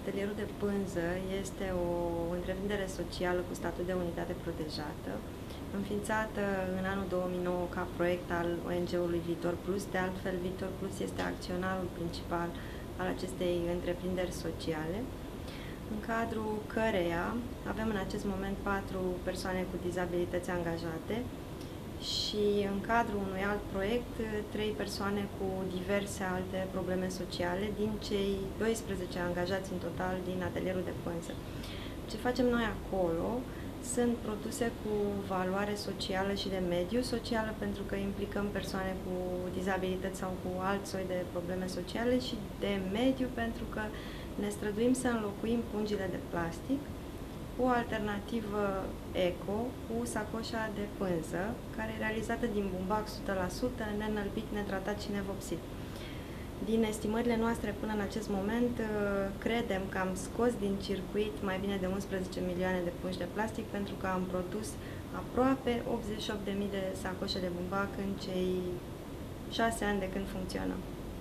Atelierul de Pânză este o întreprindere socială cu statut de unitate protejată, înființată în anul 2009 ca proiect al ONG-ului Viitor Plus. De altfel, Viitor Plus este acționarul principal al acestei întreprinderi sociale, în cadrul căreia avem în acest moment 4 persoane cu dizabilități angajate și în cadrul unui alt proiect 3 persoane cu diverse alte probleme sociale din cei 12 angajați în total din atelierul de pânză. Ce facem noi acolo sunt produse cu valoare socială și de mediu, socială pentru că implicăm persoane cu dizabilități sau cu alt soi de probleme sociale, și de mediu pentru că ne străduim să înlocuim pungile de plastic cu o alternativă eco, cu sacoșa de pânză, care e realizată din bumbac 100%, neînălbit, netratat și nevopsit. Din estimările noastre până în acest moment, credem că am scos din circuit mai bine de 11 milioane de pungi de plastic pentru că am produs aproape 88.000 de sacoșe de bumbac în cei 6 ani de când funcționăm.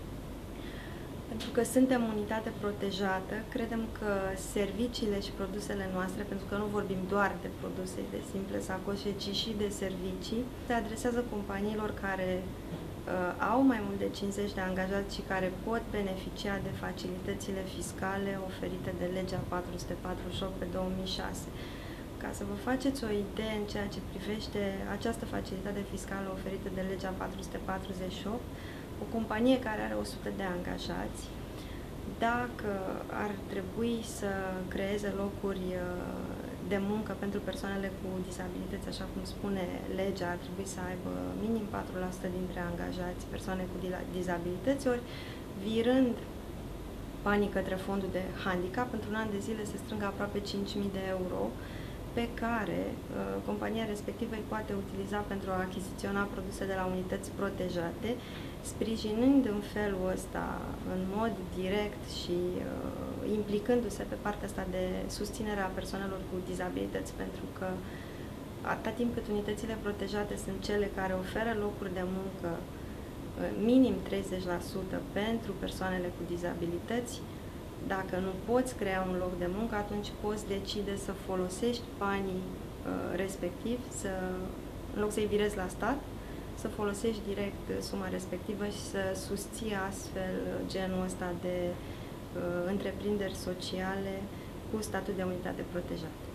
Pentru că suntem unitate protejată, credem că serviciile și produsele noastre, pentru că nu vorbim doar de produse, de simple sacoșe, ci și de servicii, se adresează companiilor care au mai mult de 50 de angajați și care pot beneficia de facilitățile fiscale oferite de legea 448 pe 2006. Ca să vă faceți o idee în ceea ce privește această facilitate fiscală oferită de legea 448, o companie care are 100 de angajați, dacă ar trebui să creeze locuri de muncă pentru persoanele cu dizabilități, așa cum spune legea, ar trebui să aibă minim 4% dintre angajați persoane cu dizabilități, ori virând banii către fondul de handicap, într-un an de zile se strâng aproape 5.000 de euro pe care compania respectivă îi poate utiliza pentru a achiziționa produse de la unități protejate, sprijinând în felul ăsta, în mod direct și implicându-se pe partea asta de susținere a persoanelor cu dizabilități, pentru că atâta timp cât unitățile protejate sunt cele care oferă locuri de muncă minim 30% pentru persoanele cu dizabilități, dacă nu poți crea un loc de muncă, atunci poți decide să folosești banii respectivi, în loc să-i virezi la stat, să folosești direct suma respectivă și să susții astfel genul ăsta de întreprinderi sociale cu statut de unitate protejată.